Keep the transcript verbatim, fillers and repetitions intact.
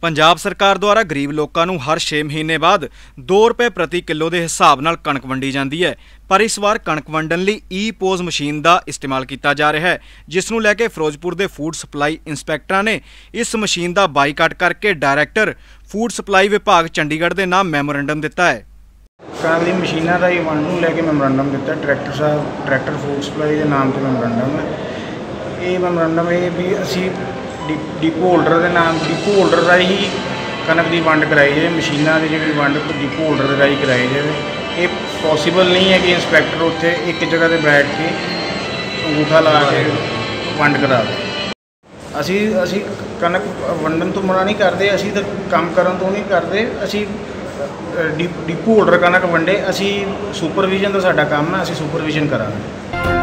पंजाब सरकार द्वारा गरीब लोगों को हर छे महीने बाद दो रुपए प्रति किलो के हिसाब नाल कणक वंडी जाती है, पर इस बार कणक वंडन लई ई पोज मशीन का इस्तेमाल किया जा रहा है, जिसनूं लैके फिरोजपुर के फूड सप्लाई इंस्पैक्टर ने इस मशीन का बाईकाट करके डायरैक्टर फूड सप्लाई विभाग चंडीगढ़ के नाम मैमोरेंडम दिता है। कणक दी मशीनां दा वंड नूं लैके मैमोरेंडम दिता, डायरैक्टर साहब डायरैक्टर फूड सप्लाई के नाम से मैमोरेंडम है। ये मैमोरेंडम ये भी असी डिपो होल्डर के नाम डिपो होल्डर का ही कणक की वंड कराई जाए, मशीनों की जी वंड डिपो होल्डर के राही कराई जाए। ये पॉसीबल नहीं है कि इंस्पैक्टर उत्थे एक जगह पर बैठ के अंगूठा ला के वंड करा दे। असी असी कणक वंडन तो मना नहीं करते, असी तो काम करन तो नहीं करते। असी डिपो होल्डर कणक वंडे, असी सुपरविजन का साडा काम है, असी सुपरविजन करांगे।